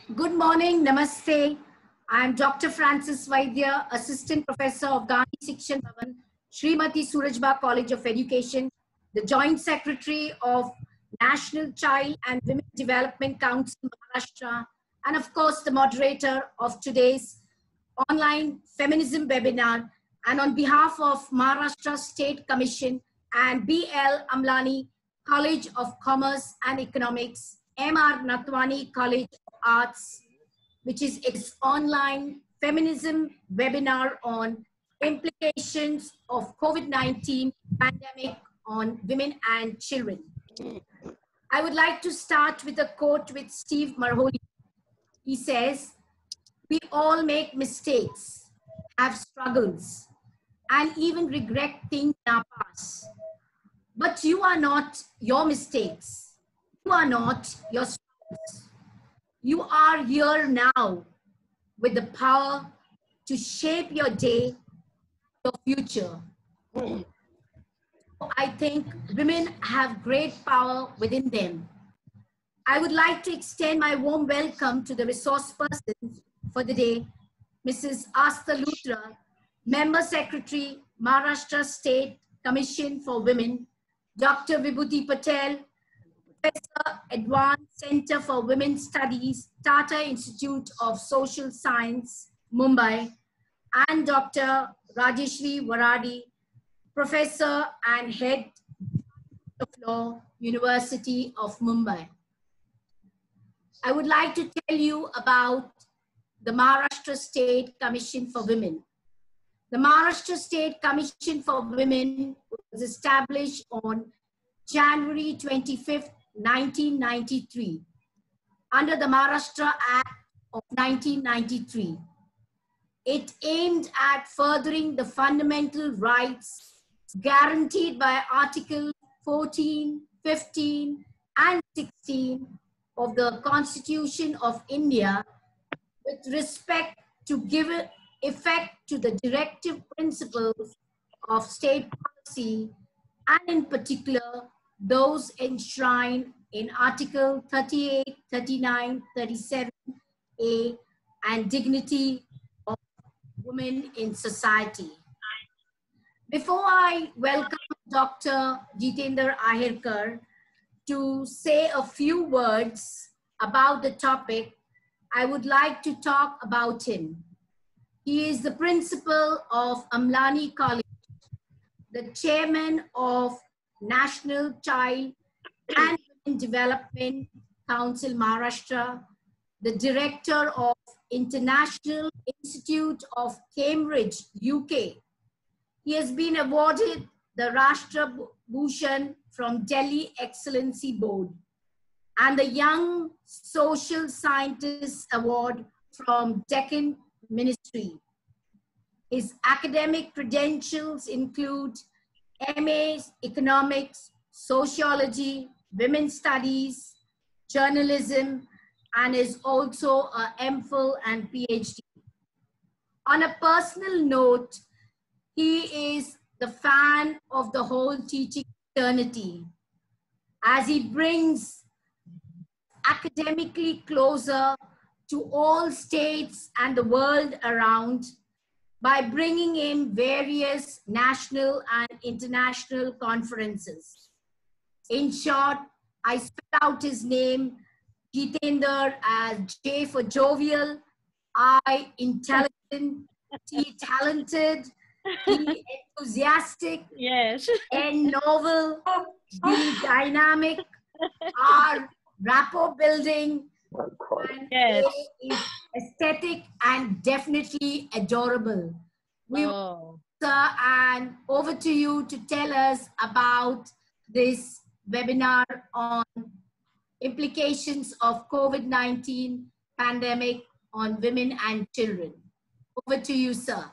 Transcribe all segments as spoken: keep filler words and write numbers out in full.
Good morning, Namaste. I'm Doctor Francis Vaidya, Assistant Professor of Gandhi Shikshan Bhavan, Srimati Surajbagh College of Education, the Joint Secretary of National Child and Women Development Council, Maharashtra, and of course the moderator of today's online feminism webinar. And on behalf of Maharashtra State Commission and B L Amlani College of Commerce and Economics, M R Natwani College of Arts, which is its online feminism webinar on implications of COVID nineteen pandemic on women and children. I would like to start with a quote with Steve Marholi. He says, "We all make mistakes, have struggles, and even regret things in our past. But you are not your mistakes. You are not your struggles. You are here now with the power to shape your day, your future." I think women have great power within them. I would like to extend my warm welcome to the resource person for the day, Missus Asta Luthra, Member Secretary, Maharashtra State Commission for Women, Doctor Vibhuti Patel, Professor, Advanced Center for Women's Studies, Tata Institute of Social Science, Mumbai, and Doctor Rajeshri Waradi, Professor and Head of Law, University of Mumbai. I would like to tell you about the Maharashtra State Commission for Women. The Maharashtra State Commission for Women was established on January twenty-fifth, nineteen ninety-three, under the Maharashtra Act of nineteen ninety-three. It aimed at furthering the fundamental rights guaranteed by Article fourteen, fifteen, and sixteen of the Constitution of India with respect to give effect to the directive principles of state policy, and in particular those enshrined in Article thirty-eight, thirty-nine, thirty-seven A and dignity of women in society. Before I welcome Doctor Jitendra Ahirkar to say a few words about the topic, I would like to talk about him. He is the principal of Amlani College, the chairman of National Child and Women Development Council Maharashtra, the director of International Institute of Cambridge, U K. He has been awarded the Rashtra Bhushan from Delhi Excellency Board and the Young Social Scientist Award from Deccan Ministry. His academic credentials include M A Economics, Sociology, Women's Studies, Journalism, and is also a M Phil and P H D. On a personal note, he is the fan of the whole teaching fraternity as he brings academically closer to all states and the world around by bringing in various national and international conferences. In short, I spell out his name, Jitendra, as J for jovial, I intelligent, T talented, T enthusiastic, yes, N novel, D dynamic, R rapport building, and yes. A is aesthetic and definitely adorable. We Oh. Sir, and over to you to tell us about this webinar on implications of COVID nineteen pandemic on women and children. Over to you, sir.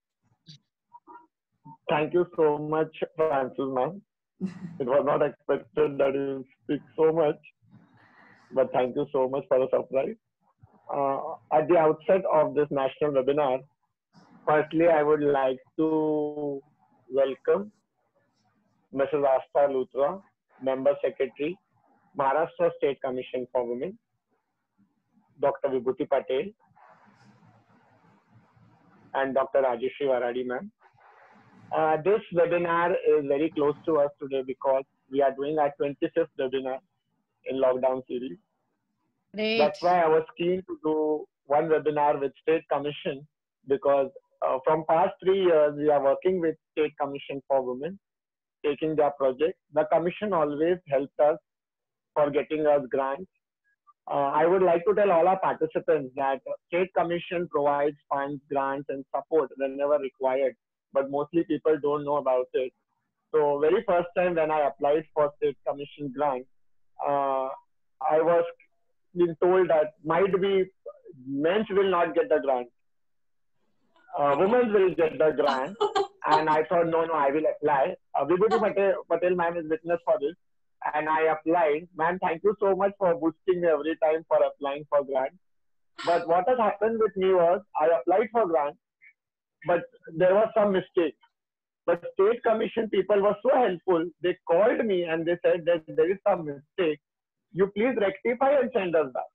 Thank you so much, Francis, ma'am. It was not expected that you speak so much, but thank you so much for the surprise. Uh, at the outset of this national webinar, firstly, I would like to welcome Missus Asta Luthra, Member Secretary, Maharashtra State Commission for Women. Doctor Vibhuti Patel and Doctor Rajeshri Varadi ma'am. Uh, this webinar is very close to us today because we are doing our twenty-fifth webinar in lockdown series. Great. That's why I was keen to do one webinar with State Commission because uh, from past three years, we are working with State Commission for Women, taking their project. The Commission always helped us for getting us grants. Uh, I would like to tell all our participants that State Commission provides funds, grants, and support whenever required, but mostly people don't know about it. So very first time when I applied for State Commission grant, uh, I was being told that might be men will not get the grant. Uh, women will get the grant. And I thought, no, no, I will apply. Uh, Vibhuti Patel, Patel ma'am is witness for this. And I applied. Ma'am, thank you so much for boosting me every time for applying for grant. But what has happened with me was I applied for grant, but there was some mistake. But State Commission people were so helpful. They called me and they said that there is some mistake. You please rectify and send us back.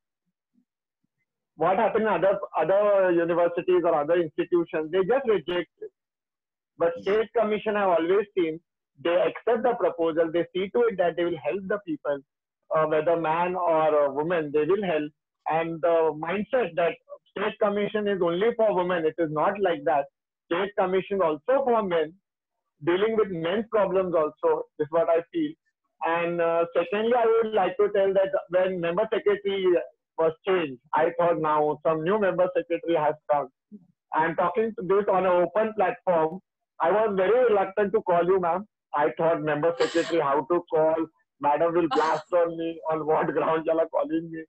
What happened in other, other universities or other institutions, they just reject it. But State Commission, I've always seen, they accept the proposal, they see to it that they will help the people, uh, whether man or uh, woman, they will help. And the mindset that State Commission is only for women, it is not like that. State Commission also for men, dealing with men's problems also, is what I feel. And uh, secondly, I would like to tell that when member secretary was changed, I thought now some new member secretary has come. I'm talking to this on an open platform. I was very reluctant to call you, ma'am. I thought member secretary, how to call. Madam will blast on me on what ground you are calling me.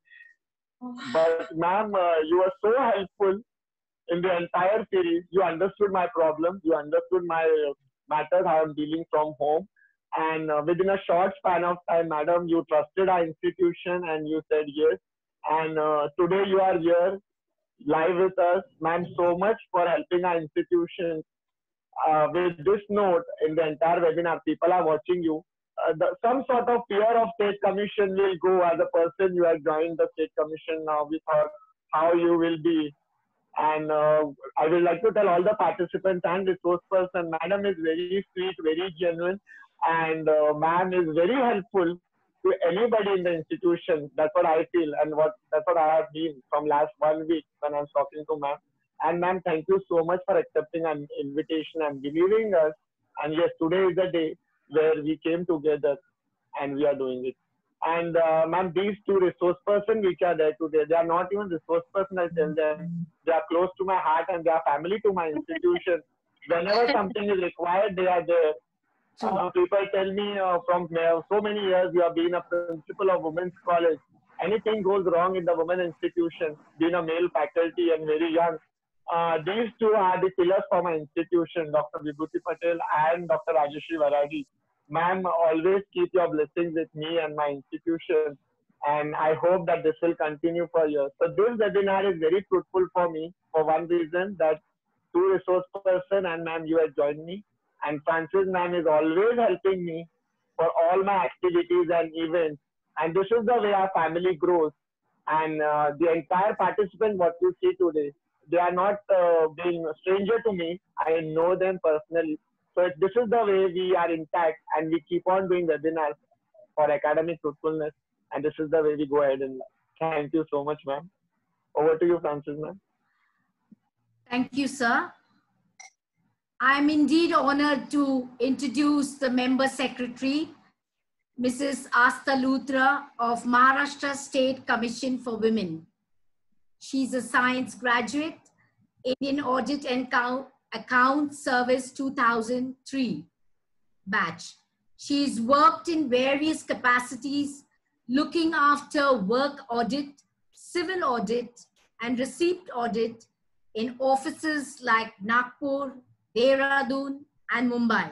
But ma'am, uh, you were so helpful in the entire series. You understood my problems. You understood my matters, how I'm dealing from home. And uh, within a short span of time, madam, you trusted our institution and you said yes. And uh, today you are here live with us. Ma'am, so much for helping our institution. Uh, with this note, in the entire webinar, people are watching you. Uh, the, some sort of fear of State Commission will go as a person you have joined the State Commission now. We thought how you will be. And uh, I would like to tell all the participants and resource person, madam is very sweet, very genuine, and uh, ma'am is very helpful to anybody in the institution. That's what I feel, and what that's what I have been from last one week when I'm talking to ma'am. And ma'am, thank you so much for accepting an invitation and believing us. And yes, today is the day where we came together and we are doing it. And uh, ma'am, these two resource persons which are there today, they are not even resource persons, I tell them. They are close to my heart and they are family to my institution. Whenever something is required, they are there. Uh, people tell me uh, from uh, so many years you have been a principal of women's college. Anything goes wrong in the women institution, being a male faculty and very young, uh, these two are the pillars for my institution, Doctor Vibhuti Patel and Doctor Rajeshri Varadi. Ma'am, always keep your blessings with me and my institution. And I hope that this will continue for years. So this webinar is very fruitful for me for one reason, that two resource person and ma'am, you have joined me. And Francis ma'am is always helping me for all my activities and events. And this is the way our family grows. And uh, the entire participant, what you see today, they are not uh, being a stranger to me. I know them personally. So this is the way we are intact and we keep on doing webinars for academic truthfulness. And this is the way we go ahead in life. Thank you so much, ma'am. Over to you, Francis, ma'am. Thank you, sir. I'm indeed honored to introduce the member secretary, Missus Asta Luthra of Maharashtra State Commission for Women. She's a science graduate, Indian Audit and Account Service two thousand three batch. She's worked in various capacities, looking after work audit, civil audit, and receipt audit in offices like Nagpur, Dehradun, and Mumbai.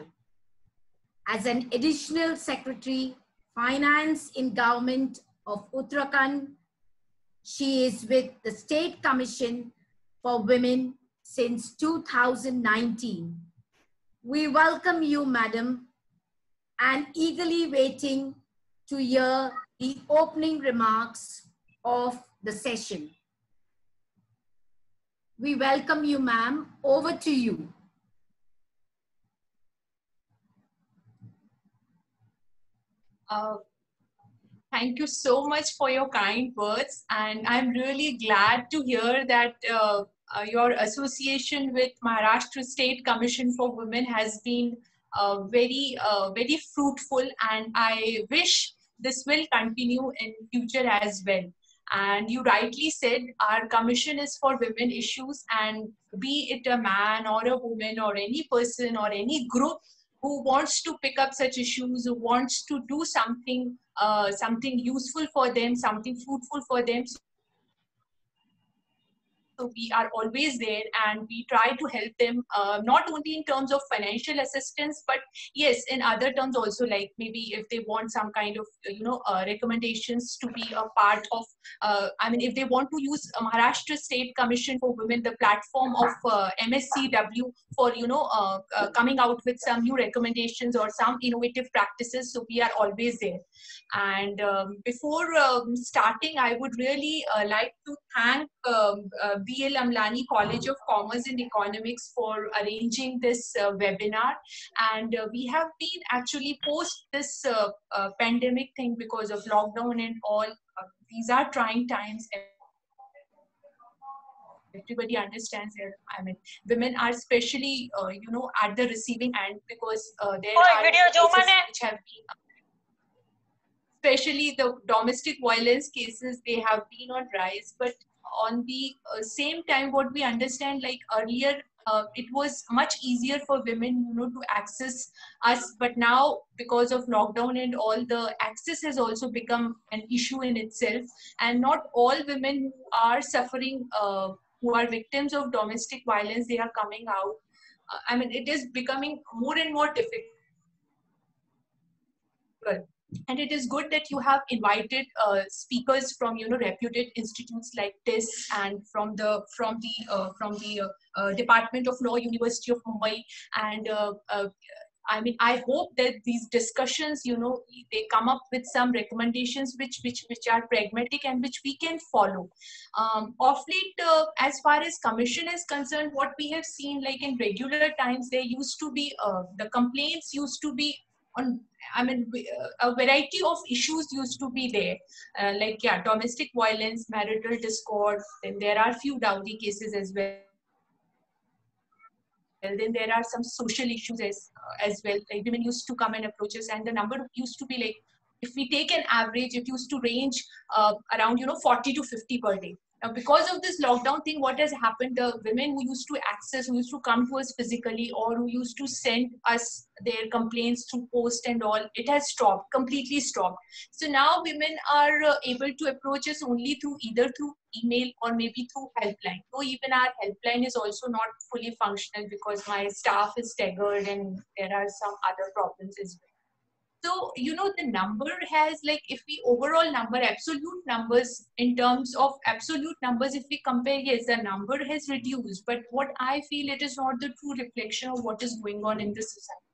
As an additional secretary, finance in government of Uttarakhand, she is with the State Commission for Women since two thousand nineteen. We welcome you, madam, and eagerly waiting to hear the opening remarks of the session. we welcome you, ma'am. Over to you. Uh, thank you so much for your kind words, and I'm really glad to hear that uh, uh, your association with Maharashtra State Commission for Women has been uh, very, uh, very fruitful, and I wish this will continue in future as well. And you rightly said our commission is for women issues, and be it a man or a woman or any person or any group who wants to pick up such issues, who wants to do something, uh, something useful for them, something fruitful for them. So we are always there, and we try to help them, uh, not only in terms of financial assistance, but yes, in other terms also, like maybe if they want some kind of, you know, uh, recommendations to be a part of, uh, I mean, if they want to use Maharashtra State Commission for Women, the platform of uh, M S C W for, you know, uh, uh, coming out with some new recommendations or some innovative practices. So we are always there. And um, before um, starting, I would really uh, like to thank um, uh, B L Amlani College of Commerce and Economics for arranging this uh, webinar. And uh, we have been actually post this uh, uh, pandemic thing because of lockdown and all. Uh, these are trying times. Everybody understands that. I mean, women are especially, uh, you know, at the receiving end, because uh, there oh, are cases which have been, especially the domestic violence cases, they have been on rise. But on the uh, same time, what we understand, like earlier, uh, it was much easier for women, you know, to access us. But now, because of lockdown and all, the access has also become an issue in itself. And not all women who are suffering, uh, who are victims of domestic violence, they are coming out. Uh, I mean, it is becoming more and more difficult. And it is good that you have invited uh, speakers from, you know, reputed institutes like this, and from the from the uh, from the uh, uh, Department of Law, University of Mumbai. And uh, uh, I mean, I hope that these discussions, you know, they come up with some recommendations which which which are pragmatic and which we can follow. Um, of late, uh, as far as commission is concerned, what we have seen, like in regular times, there used to be uh, the complaints used to be on, I mean, a variety of issues used to be there, uh, like, yeah, domestic violence, marital discord, then there are few dowry cases as well. And then there are some social issues as, uh, as well. Like women used to come and approach us, and the number used to be like, if we take an average, it used to range uh, around, you know, forty to fifty per day. Now, because of this lockdown thing, what has happened, the women who used to access, who used to come to us physically, or who used to send us their complaints through post and all, it has stopped, completely stopped. So now women are uh, able to approach us only through either through email or maybe through helpline. Though even our helpline is also not fully functional because my staff is staggered and there are some other problems as well. So, you know, the number has, like, if we overall number, absolute numbers, in terms of absolute numbers, if we compare, yes, the number has reduced. But what I feel, it is not the true reflection of what is going on in the society.